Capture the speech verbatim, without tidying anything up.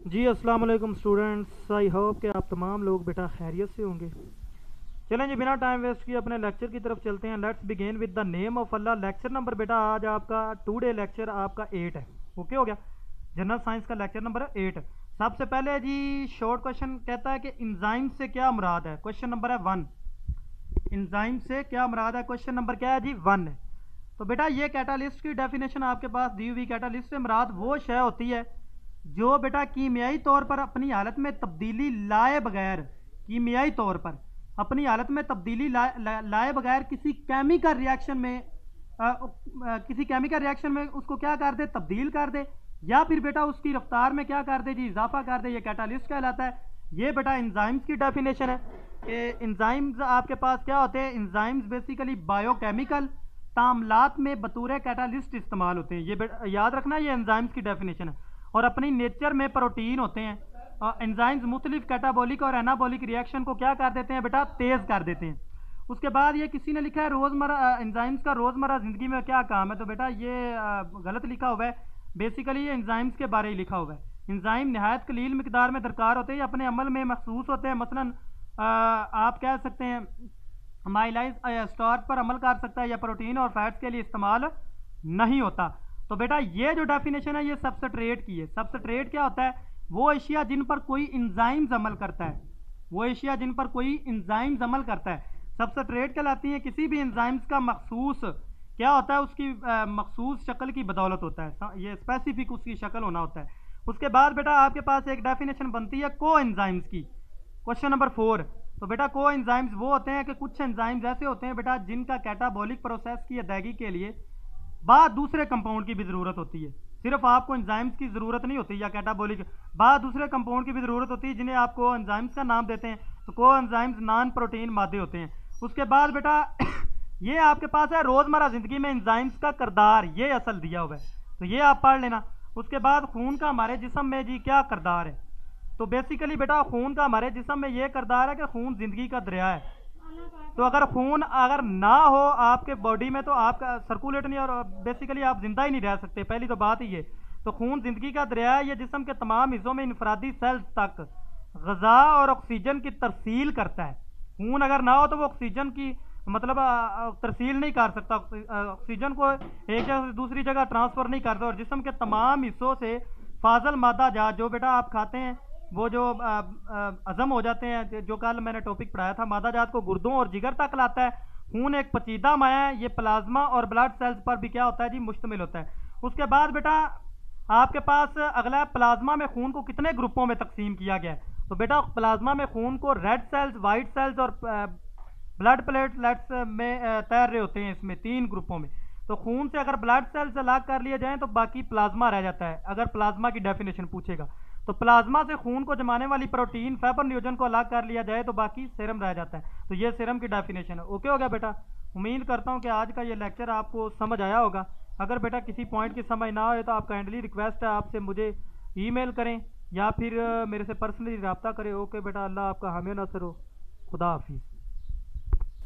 जी अस्सलाम वालेकुम students, I hope कि आप तमाम लोग बेटा खैरियत से होंगे। चलें जी, बिना टाइम वेस्ट किए अपने लेक्चर की तरफ चलते हैं। Let's begin with the name of Allah. Lecture number बेटा आज आपका टू डे लेक्चर आपका एट है। ओके हो गया, जनरल साइंस का लेक्चर नंबर एट। सबसे पहले जी शॉर्ट क्वेश्चन कहता है कि इंजाइम से क्या मुराद है। क्वेश्चन नंबर है वन, इंजाइम से क्या मुराद है। क्वेश्चन नंबर क्या है जी, वन है। तो बेटा ये कैटालिस्ट की डेफिनेशन आपके पास दी हुई। कैटालिस्ट से मुराद वो शय होती है जो बेटा कीमियाई तौर पर अपनी हालत में तब्दीली लाए बगैर, कीमियाई तौर पर अपनी हालत में तब्दीली लाए ला, लाए बगैर किसी केमिकल रिएक्शन में आ, आ, किसी केमिकल रिएक्शन में उसको क्या कर दे, तब्दील कर दे, या फिर बेटा उसकी रफ्तार में क्या कर दे जी, इजाफा कर दे। ये कैटालिस्ट कहलाता है। ये बेटा इंजाइम्स की डेफिनेशन है कि इंजाइम्स आपके पास क्या होते हैं। इंजाइम्स बेसिकली बायोकेमिकल तामलात में बतौर कैटालिस्ट इस्तेमाल होते हैं। ये याद रखना, ये एंजाइम्स की डेफिनेशन है। और अपनी नेचर में प्रोटीन होते हैं। एंजाइम्स मुख्तलिफ कैटाबॉलिक और एनाबॉलिक रिएक्शन को क्या कर देते हैं बेटा, तेज कर देते हैं। उसके बाद ये किसी ने लिखा है रोजमर्रा एंजाइम्स का रोजमर्रा जिंदगी में क्या काम है। तो बेटा ये गलत लिखा हुआ है। बेसिकली ये एंजाइम्स के बारे ही लिखा हुआ है। एंजाइम नहायत कलील मिकदार में दरकार होते हैं, अपने अमल में महसूस होते हैं। मसलन आप कह सकते हैं माइलाइज स्टार्च पर अमल कर सकता है, या प्रोटीन और फैट्स के लिए इस्तेमाल नहीं होता। तो बेटा ये जो डेफिनेशन है ये सबस्ट्रेट की है। सबस्ट्रेट क्या होता है, वो एशिया जिन पर कोई एंजाइम्स अमल करता है, वो एशिया जिन पर कोई एंजाइम्स अमल करता है सबस्ट्रेट कहलाती है। किसी भी एंजाइम्स का मखसूस क्या होता है, उसकी मखसूस शक्ल की बदौलत होता है। ये स्पेसिफिक उसकी शक्ल होना होता है। उसके बाद बेटा आपके पास एक डेफिनेशन बनती है को एंजाइम्स की। Question number four. तो बेटा को एंजाइम्स वो होते हैं कि कुछ एंजाइम्स ऐसे होते हैं बेटा जिनका कैटाबॉलिक प्रोसेस की अदायगी के लिए बाद दूसरे कंपाउंड की भी ज़रूरत होती है। सिर्फ आपको एंजाइम्स की ज़रूरत नहीं होती या कैटाबॉलिक, बाद दूसरे कंपाउंड की भी ज़रूरत होती है जिन्हें आप को एंजाइम्स का नाम देते हैं। तो को एंजाइम्स नॉन प्रोटीन मादे होते हैं। उसके बाद बेटा ये आपके पास है रोज़मर्रा ज़िंदगी में एंजाइम्स का किरदार, ये असल दिया हुआ है, तो ये आप पढ़ लेना। उसके बाद खून का हमारे जिस्म में जी क्या किरदार है। तो बेसिकली बेटा खून का हमारे जिस्म में ये किरदार है कि खून ज़िंदगी का दरिया है। तो अगर खून अगर ना हो आपके बॉडी में तो आपका सर्कुलेट नहीं, और बेसिकली आप जिंदा ही नहीं रह सकते। पहली तो बात ही ये। तो खून जिंदगी का दरिया है। ये जिस्म के तमाम हिस्सों में इनफरादी सेल्स तक गज़ा और ऑक्सीजन की तरसील करता है। खून अगर ना हो तो वो ऑक्सीजन की मतलब तरसील नहीं कर सकता, ऑक्सीजन को एक जगह से दूसरी जगह ट्रांसफ़र नहीं करता। और जिस्म के तमाम हिस्सों से फाजल मादा जात जो बेटा आप खाते हैं वो जो हजम हो जाते हैं, जो कल मैंने टॉपिक पढ़ाया था, मादा जात को गुर्दों और जिगर तक लाता है। खून एक पचीदा माया है। ये प्लाज्मा और ब्लड सेल्स पर भी क्या होता है जी, मुश्तमिल होता है। उसके बाद बेटा आपके पास अगला है प्लाज्मा में खून को कितने ग्रुपों में तकसीम किया गया है। तो बेटा प्लाज्मा में खून को रेड सेल्स, वाइट सेल्स और ब्लड प्लेटलेट्स में तैर रहे होते हैं, इसमें तीन ग्रुपों में। तो खून से अगर ब्लड सेल्स अलग कर लिए जाएं तो बाकी प्लाज्मा रह जाता है। अगर प्लाज्मा की डेफिनेशन पूछेगा तो प्लाज्मा से खून को जमाने वाली प्रोटीन फाइबर न्यूजन को अलग कर लिया जाए तो बाकी सीरम रह जाता है। तो ये सीरम की डेफिनेशन है। ओके हो गया बेटा। उम्मीद करता हूँ कि आज का ये लेक्चर आपको समझ आया होगा। अगर बेटा किसी पॉइंट की समझ ना आए तो आप काइंडली रिक्वेस्ट है आपसे मुझे ईमेल करें या फिर मेरे से पर्सनली रब्ता करें। ओके बेटा, अल्लाह आपका हामी नासर हो। खुदा हाफिज़।